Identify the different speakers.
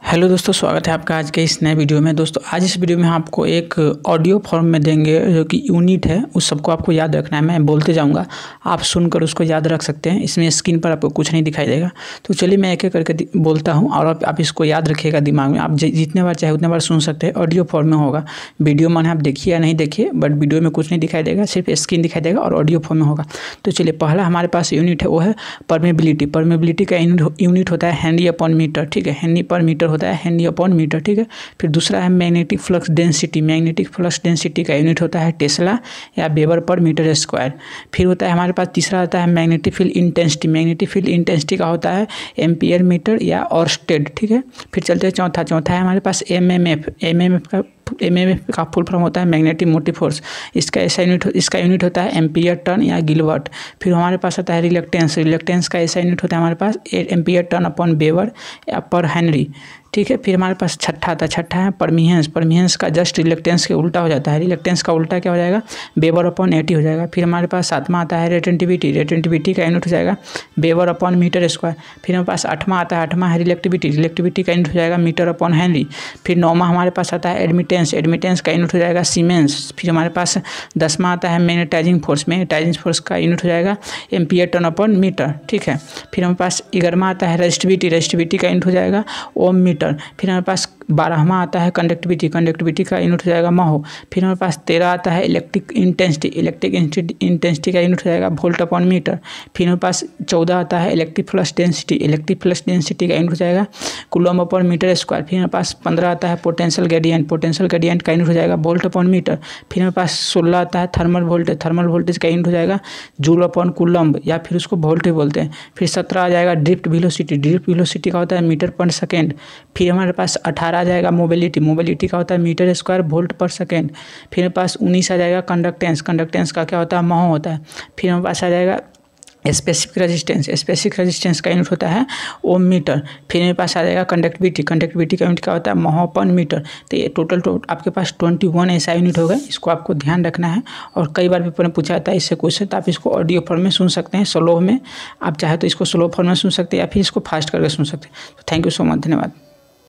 Speaker 1: Hello दोस्तों, स्वागत है आपका आज के इस नए वीडियो में। दोस्तों आज इस वीडियो में आपको एक ऑडियो फॉर्म में देंगे जो कि यूनिट है, उस सबको आपको याद रखना है। मैं बोलते जाऊंगा, आप सुनकर उसको याद रख सकते हैं। इसमें स्क्रीन पर आपको कुछ नहीं दिखाई देगा। तो चलिए मैं एक एक करके बोलता हूं और आप इसको याद रखिएगा दिमाग में। आप जितने बार चाहे उतने बार सुन सकते हैं। ऑडियो फॉर्म में होगा, वीडियो माने आप देखिए या नहीं देखिए, बट वीडियो में कुछ नहीं दिखाई देगा, सिर्फ स्क्रीन दिखाई देगा और ऑडियो फॉर्म में होगा। तो चलिए पहला हमारे पास यूनिट है, वो है परमेबिलिटी। परमेबिलिटी का यूनिट होता है हेनरी अपॉन मीटर। ठीक है, हेनरी पर मीटर होता है हेनरी अपॉन मीटर। ठीक है, फिर दूसरा है magnetic flux density. Magnetic flux density का यूनिट होता है टेस्ला या वेबर पर मीटर स्क्वायर। फिर होता है हमारे पास तीसरा आता है magnetic field intensity. Magnetic field intensity का होता है एम्पियर मीटर या ऑर्स्टेड। ठीक है, फिर चलते हैं चौथा है हमारे पास एमएमएफ। एमएमएफ का फुल फॉर्म होता है मैग्नेटिक मोटिव फोर्स। इसका यूनिट होता है एम्पियर टर्न या गिलवर्ट। फिर हमारे पास आता है रिलक्टेंस। रिलक्टेंस का ऐसा यूनिट होता है हमारे पास एम्पियर टर्न अपॉन वेबर या पर हेनरी। ठीक है, फिर हमारे पास छठा है परमिहेंस। परमिहेंस का जस्ट रिलक्टेंस के उल्टा हो जाता है। रिलक्टेंस का उल्टा क्या हो जाएगा, वेबर अपॉन 80 हो जाएगा। फिर हमारे पास सातवां आता है रेटेंटिविटी। रेटेंटिविटी का यूनिट हो जाएगा वेबर अपॉन मीटर स्क्वायर। फिर हमारे पास आठवां आता है, आठवां है रिलेक्टिविटी। रिलेक्टिविटी का यूनिट हो जाएगा मीटर अपॉन हेनरी। फिर नौवां हमारे पास आता है एडमिटेंस। एडमिटेंस का यूनिट हो जाएगा सीमेंस। फिर हमारे पास 10वां आता है मैग्नेटाइजिंग फोर्स। मैग्नेटाइजिंग फोर्स का यूनिट हो जाएगा एम्पियर टर्न अपॉन मीटर। ठीक है, फिर हमारे पास 11वां आता है रेजिस्टिविटी। रेजिस्टिविटी का यूनिट हो जाएगा ओम मीटर। फिर हमारे पास 12वां आता है कंडक्टिविटी। कंडक्टिविटी का यूनिट हो जाएगा महो। फिर हमारे पास 13 आता है इलेक्ट्रिक इंटेंसिटी। इलेक्ट्रिक इंटेंसिटी का यूनिट हो जाएगा वोल्ट अपॉन मीटर। फिर हमारे पास 14 आता है electric flux density. Electric flux density का यूनिट हो जाएगा कूलम अपॉन मीटर स्क्वायर। फिर हमारे पास 15 आता है पोटेंशियल ग्रेडियंट। पोटेंशियल ग्रेडियंट का यूनिट हो जाएगा वोल्ट अपॉन मीटर। फिर हमारे पास 16 आता है थर्मल वोल्टेज। थर्मल वोल्टेज का यूनिट हो जाएगा जूल अपॉन कूलम्ब या फिर उसको वोल्ट भी बोलते हैं। फिर 17 आ जाएगा ड्रिफ्ट वेलोसिटी। ड्रिफ्ट वेलोसिटी का होता है मीटर पर सेकेंड। फिर हमारे पास 18 आ जाएगा मोबिलिटी। मोबिलिटी का होता है metre square volt per second. फिर हमारे पास 19 आ जाएगा कंडक्टेंस। कंडक्टेंस का क्या होता है, महो होता है। फिर हमारे पास आ जाएगा स्पेसिफिक रेजिस्टेंस। स्पेसिफिक रेजिस्टेंस का यूनिट होता है ओम मीटर। फिर मेरे पास आ जाएगा कंडक्टिविटी। कंडक्टिविटी का यूनिट क्या होता है, महो अपॉन मीटर। तो ये टोटल आपके पास 21 ऐसा यूनिट होगा। इसको आपको ध्यान रखना है और कई बार पेपर में पूछा जाता है इससे क्वेश्चन। तो आप इसको ऑडियो फॉर्म में सुन सकते हैं, स्लो में। आप चाहे तो इसको स्लो फॉर्म में सुन सकते हैं या फिर इसको फास्ट करके सुन सकते हैं। तो थैंक यू सो मच, धन्यवाद।